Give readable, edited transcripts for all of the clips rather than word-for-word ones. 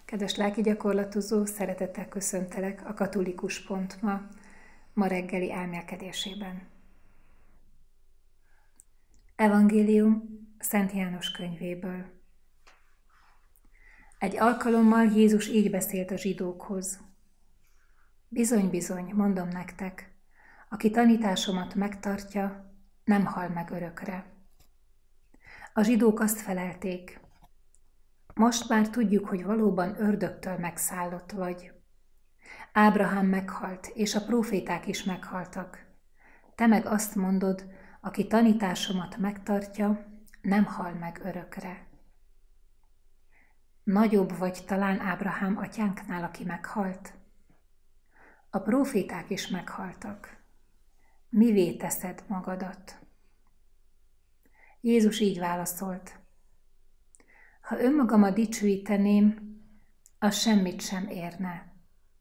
Kedves lelkigyakorlatozó, szeretettel köszöntelek a Katolikus Pont ma reggeli elmélkedésében. Evangélium Szent János könyvéből. Egy alkalommal Jézus így beszélt a zsidókhoz. Bizony, mondom nektek, aki tanításomat megtartja, nem hal meg örökre. A zsidók azt felelték, most már tudjuk, hogy valóban ördögtől megszállott vagy. Ábrahám meghalt, és a próféták is meghaltak. Te meg azt mondod, aki tanításomat megtartja, nem hal meg örökre. Nagyobb vagy talán Ábrahám atyánknál, aki meghalt? A próféták is meghaltak. Mivé teszed magadat? Jézus így válaszolt. Ha önmagamat dicsőíteném, az semmit sem érne.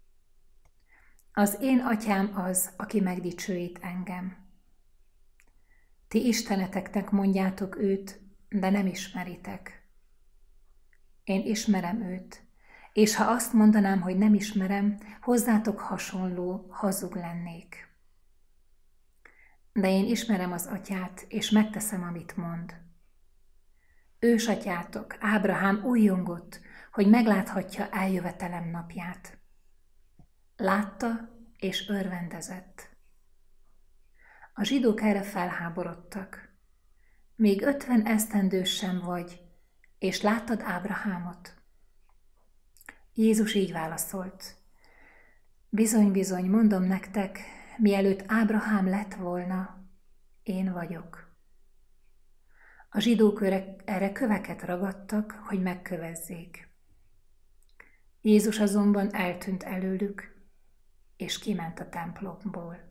Az én atyám az, aki megdicsőít engem. Ti isteneteknek mondjátok őt, de nem ismeritek. Én ismerem őt, és ha azt mondanám, hogy nem ismerem, hozzátok hasonló, hazug lennék. De én ismerem az atyát, és megteszem, amit mond. Ősatyátok, Ábrahám újjongott, hogy megláthatja eljövetelem napját. Látta és örvendezett. A zsidók erre felháborodtak. Még 50 esztendős sem vagy, és láttad Ábrahámot? Jézus így válaszolt. Bizony, mondom nektek, mielőtt Ábrahám lett volna, én vagyok. A zsidók erre köveket ragadtak, hogy megkövezzék. Jézus azonban eltűnt előlük, és kiment a templomból.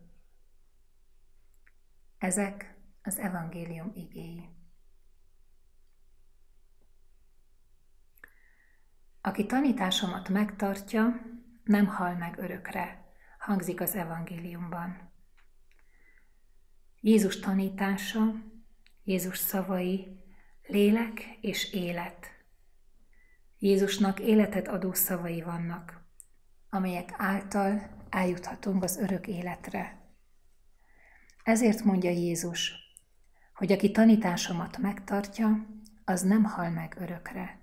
Ezek az evangélium igéi. Aki tanításomat megtartja, nem hal meg örökre, hangzik az evangéliumban. Jézus tanítása, Jézus szavai, lélek és élet. Jézusnak életet adó szavai vannak, amelyek által eljuthatunk az örök életre. Ezért mondja Jézus, hogy aki tanításomat megtartja, az nem hal meg örökre.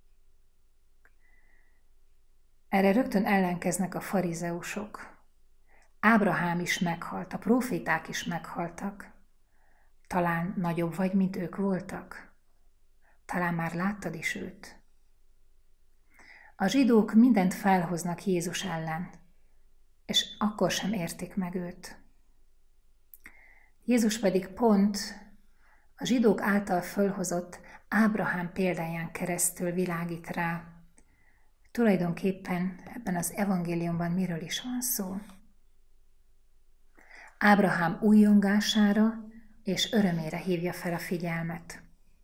Erre rögtön ellenkeznek a farizeusok. Ábrahám is meghalt, a próféták is meghaltak. Talán nagyobb vagy, mint ők voltak? Talán már láttad is őt? A zsidók mindent felhoznak Jézus ellen, és akkor sem értik meg őt. Jézus pedig pont a zsidók által fölhozott Ábrahám példáján keresztül világít rá. Tulajdonképpen ebben az evangéliumban miről is van szó? Ábrahám újjongására és örömére hívja fel a figyelmet.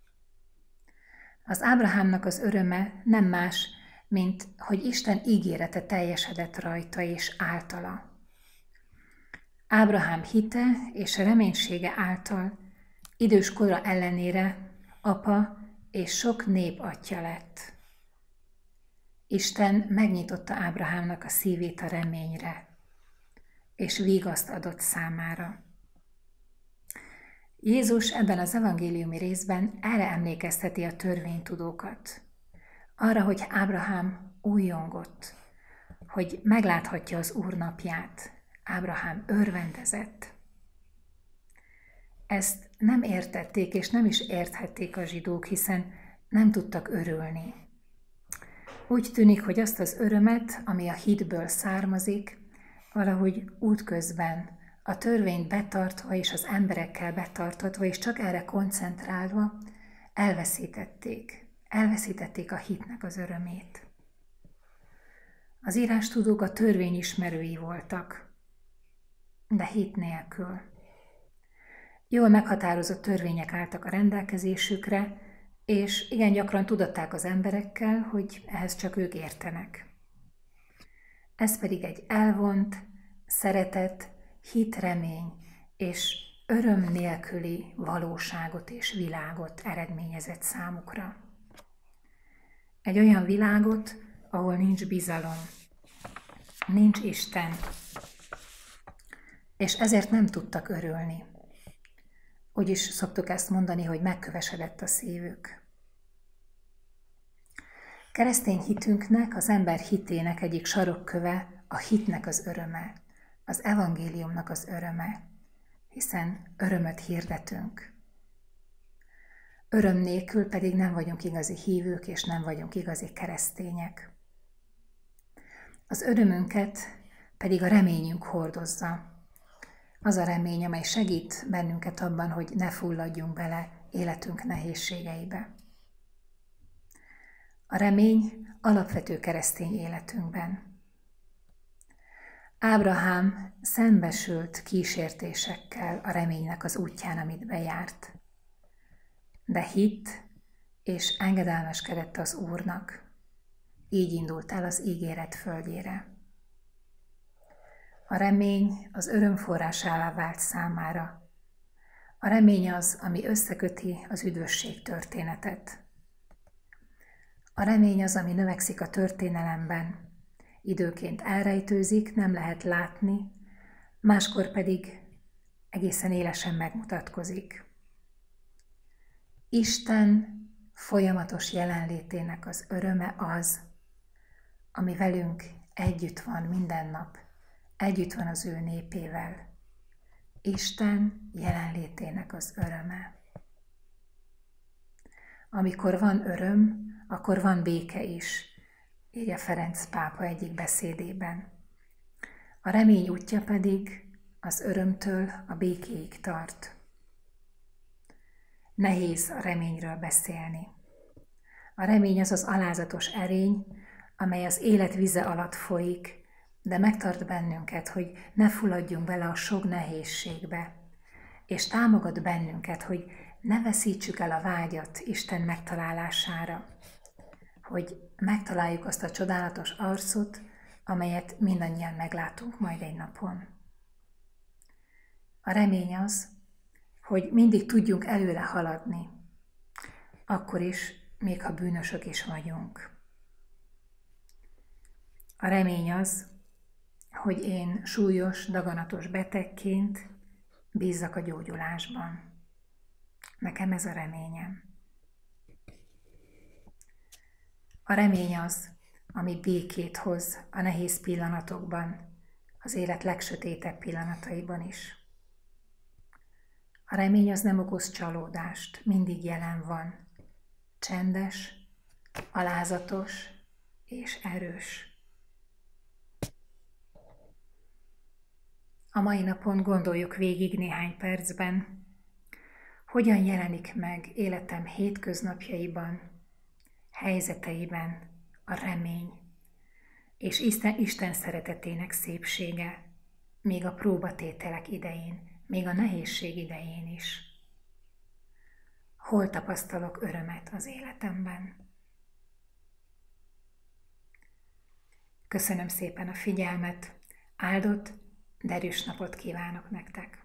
Az Ábrahámnak az öröme nem más, mint hogy Isten ígérete teljesedett rajta és általa. Ábrahám hite és reménysége által idős kora ellenére apa és sok nép atya lett. Isten megnyitotta Ábrahámnak a szívét a reményre, és vigaszt adott számára. Jézus ebben az evangéliumi részben erre emlékezteti a törvénytudókat. Arra, hogy Ábrahám újjongott, hogy megláthatja az Úr napját. Ábrahám örvendezett. Ezt nem értették, és nem is érthették a zsidók, hiszen nem tudtak örülni. Úgy tűnik, hogy azt az örömet, ami a hitből származik, valahogy útközben, a törvényt betartva és az emberekkel betartatva, és csak erre koncentrálva elveszítették. Elveszítették a hitnek az örömét. Az írástudók a törvény ismerői voltak, de hit nélkül. Jól meghatározott törvények álltak a rendelkezésükre, és igen gyakran tudatták az emberekkel, hogy ehhez csak ők értenek. Ez pedig egy elvont, szeretet, hitremény és öröm nélküli valóságot és világot eredményezett számukra. Egy olyan világot, ahol nincs bizalom, nincs Isten, és ezért nem tudtak örülni. Úgy is szoktuk ezt mondani, hogy megkövesedett a szívük. Keresztény hitünknek, az ember hitének egyik sarokköve a hitnek az öröme, az evangéliumnak az öröme, hiszen örömöt hirdetünk. Öröm nélkül pedig nem vagyunk igazi hívők, és nem vagyunk igazi keresztények. Az örömünket pedig a reményünk hordozza. Az a remény, amely segít bennünket abban, hogy ne fulladjunk bele életünk nehézségeibe. A remény alapvető keresztény életünkben. Ábrahám szembesült kísértésekkel a reménynek az útján, amit bejárt. De hitt és engedelmeskedett az Úrnak. Így indult el az ígéret földjére. A remény az öröm forrásává vált számára. A remény az, ami összeköti az üdvösség történetet. A remény az, ami növekszik a történelemben. Időként elrejtőzik, nem lehet látni, máskor pedig egészen élesen megmutatkozik. Isten folyamatos jelenlétének az öröme az, ami velünk együtt van minden nap, együtt van az ő népével. Isten jelenlétének az öröme. Amikor van öröm, akkor van béke is, írja Ferenc pápa egyik beszédében. A remény útja pedig az örömtől a békéig tart. Nehéz a reményről beszélni. A remény az az alázatos erény, amely az élet vize alatt folyik, de megtart bennünket, hogy ne fulladjunk bele a sok nehézségbe, és támogat bennünket, hogy ne veszítsük el a vágyat Isten megtalálására, hogy megtaláljuk azt a csodálatos arcot, amelyet mindannyian meglátunk majd egy napon. A remény az, hogy mindig tudjunk előle haladni, akkor is, még ha bűnösök is vagyunk. A remény az, hogy én súlyos, daganatos betegként bízzak a gyógyulásban. Nekem ez a reményem. A remény az, ami békét hoz a nehéz pillanatokban, az élet legsötétebb pillanataiban is. A remény az nem okoz csalódást, mindig jelen van, csendes, alázatos és erős. A mai napon gondoljuk végig néhány percben, hogyan jelenik meg életem hétköznapjaiban, helyzeteiben a remény, és Isten szeretetének szépsége, még a próbatételek idején, még a nehézség idején is. Hol tapasztalok örömet az életemben? Köszönöm szépen a figyelmet, áldott, derűs napot kívánok nektek!